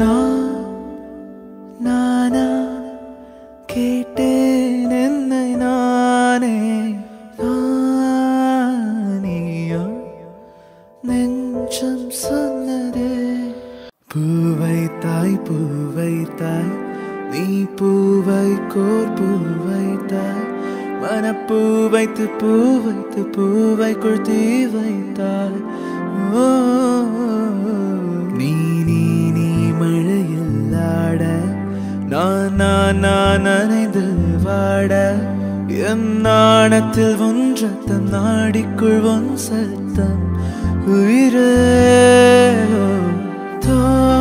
நானா கேட்டேன் என்னை நானே நானேயோ நெஞ்சம் சொன்னதே பூவைத்தாய் பூவைத்தாய் நீ பூவை கோர் பூவைத்தாய் மனப்பூ வைத்து பூவைக்குள் தீ வைத்தாய் நீ மழையில் ஆட நான் நனைந்து வாட என் நாணத்தில் ஒன்றத்தம் நாடிக்குள் ஒன் சத்தம் உயிரே